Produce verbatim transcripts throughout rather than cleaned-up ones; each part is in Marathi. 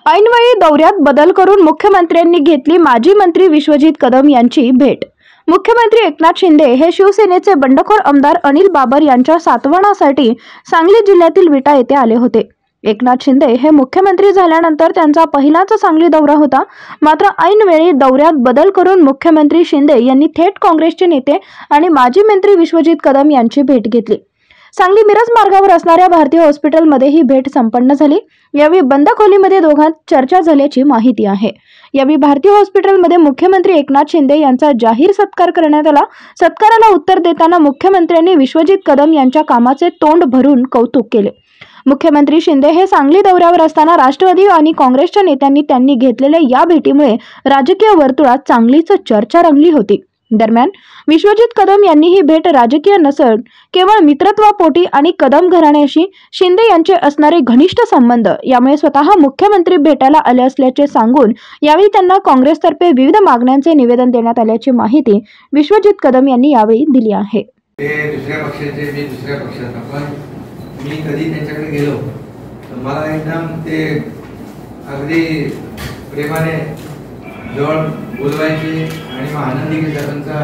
ऐनवेळी दौऱ्यात बदल करून मुख्यमंत्र्यांनी घेतली माजी मंत्री विश्वजित कदम यांची भेट। मुख्यमंत्री एकनाथ शिंदे हे शिवसेनेचे बंडखोर आमदार अनिल बाबर यांच्या सातवणासाठी सांगली जिल्ह्यातील विटा येथे आले होते। एकनाथ शिंदे हे मुख्यमंत्री झाल्यानंतर त्यांचा पहिलाच सांगली दौरा होता। मात्र ऐनवेळी दौऱ्यात बदल करून मुख्यमंत्री शिंदे यांनी थेट काँग्रेसचे नेते आणि माजी मंत्री विश्वजित कदम यांची भेट घेतली। सांगली मिरज मार्गावर असणाऱ्या भारतीय हॉस्पिटलमध्ये ही भेट संपन्न झाली। यावेळी बंद खोलीमध्ये दोघांत चर्चा झाल्याची माहिती आहे। यावेळी भारतीय हॉस्पिटलमध्ये मुख्यमंत्री एकनाथ शिंदे यांचा जाहीर सत्कार करण्यात आला। सत्काराला उत्तर देताना मुख्यमंत्र्यांनी विश्वजित कदम यांच्या कामाचे तोंड भरून कौतुक केले। मुख्यमंत्री शिंदे हे सांगली दौऱ्यावर असताना राष्ट्रवादी आणि काँग्रेसच्या नेत्यांनी त्यांनी घेतलेल्या या भेटीमुळे राजकीय वर्तुळात चांगलीच चर्चा रंगली होती। दरम्यान विश्वजित कदम यांनी ही भेट राजकीय नसून केवळ मित्रत्वापोटी आणि कदम घराण्याशी शिंदे यांचे असणारे घनिष्ठ संबंध यामुळे स्वतः मुख्यमंत्री भेटायला आले असल्याचे सांगून यावेळी त्यांना काँग्रेसतर्फे विविध मागण्यांचे निवेदन देण्यात आल्याची माहिती विश्वजित कदम यांनी यावेळी दिली आहे। ते दुसऱ्या पक्षाचे मी दुसऱ्या पक्षाचा पण मी कधी त्यांच्याकडे गेलो तर मला एकदम ते अगदी प्रेमाने जवळ बोलवायचे आणि मग आनंदी त्यांचा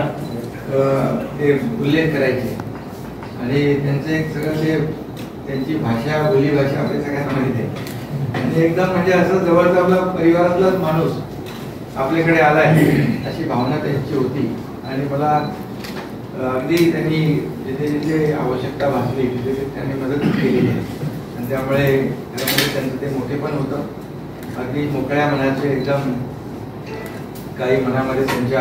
ते उल्लेख करायचे आणि त्यांचं एक सगळं ते त्यांची भाषा बोली भाषा आपल्या सगळ्यांना माहिती आहे आणि एकदम म्हणजे असं जवळचा आपला परिवारातलाच माणूस आपल्याकडे आलाय अशी भावना त्यांची होती। आणि मला अगदी त्यांनी जिथे जिथे आवश्यकता भासली तिथे त्यांनी मदत केलेली आहे आणि त्यामुळे त्यांचं ते मोठेपण होतं। अगदी मोकळ्या मनाचे एकदम काही मनामध्ये त्यांच्या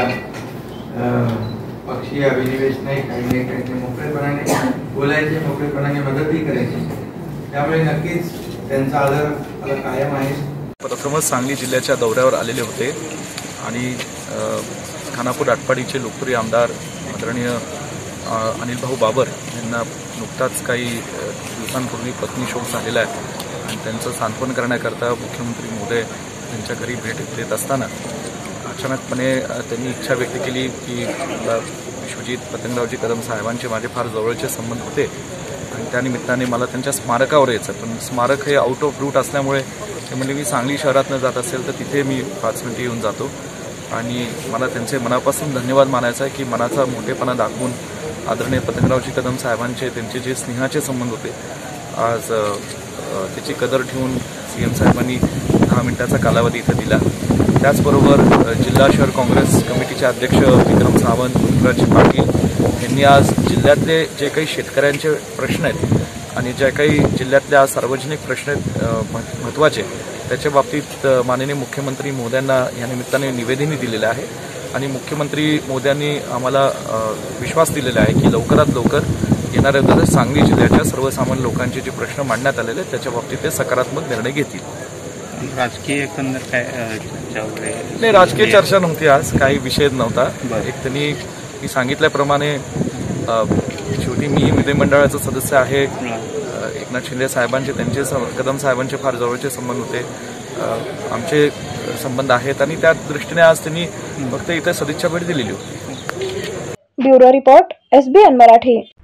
पक्षीय अभिनिवेश नाही काही नाही काही नाही मोकळेपणाने बोलायचे मोकळेपणाने मदतही करायची। त्यामुळे नक्कीच त्यांचा आदर मला कायम आहे। प्रथमच सांगली जिल्ह्याच्या दौऱ्यावर आलेले होते आणि खानापूर आटपाडीचे लोकप्रिय आमदार आदरणीय अनिल भाऊ बाबर यांना नुकताच काही दिवसांपूर्वी पत्नीशोक झालेला आहे आणि त्यांचं सांत्वन करण्याकरता मुख्यमंत्री महोदय त्यांच्या घरी भेट देत असताना अचानकपणे त्यांनी इच्छा व्यक्त केली की विश्वजित पतंगरावजी कदम साहेबांचे माझे फार जवळचे संबंध होते आणि त्यानिमित्ताने मला त्यांच्या स्मारकावर यायचं, पण स्मारक हे आउट ऑफ रूट असल्यामुळे ते म्हणजे मी सांगली शहरातनं जात असेल तर तिथे मी पाच मिनिटे येऊन जातो आणि मला त्यांचे मनापासून धन्यवाद मानायचा आहे की मनाचा मोठेपणा दाखवून आदरणीय पतंगरावजी कदम साहेबांचे त्यांचे जे स्नेहाचे संबंध होते आज त्याची कदर ठेवून सी एम साहेबांनी दहा मिनिटाचा कालावधी इथं दिला। त्याचबरोबर जिल्हा शहर काँग्रेस कमिटीचे अध्यक्ष विक्रम सावंत पृथ्वीराज पाटील यांनी आज जिल्ह्यातले जे काही शेतकऱ्यांचे प्रश्न आहेत आणि ज्या काही जिल्ह्यातल्या सार्वजनिक प्रश्न आहेत महत्त्वाचे त्याच्या बाबतीत माननीय मुख्यमंत्री महोदयांना या निमित्ताने निवेदनही दिलेलं आहे आणि मुख्यमंत्री महोदयांनी आम्हाला विश्वास दिलेला आहे की लवकरात लवकर येणाऱ्या दिवसात सांगली जिल्ह्याच्या सर्वसामान्य लोकांचे जे प्रश्न मांडण्यात आलेले आहेत त्याच्या बाबतीत ते सकारात्मक निर्णय घेतील। राजकीय एकंदर काय चर्चा वगैरे नाही, राजकीय चर्चा नव्हती, आज काही विषय नव्हता। एक त्यांनी मी सांगितल्याप्रमाणे शेवटी मी विधिमंडळाचा सदस्य आहे, एकनाथ शिंदे साहेबांचे त्यांचे कदम साहेबांचे फार जवळचे संबंध होते, आमचे संबंध आहेत आणि त्या दृष्टीने आज त्यांनी फक्त इथे सदिच्छा भेट दिलेली होती। Bureau report S B N Marathi.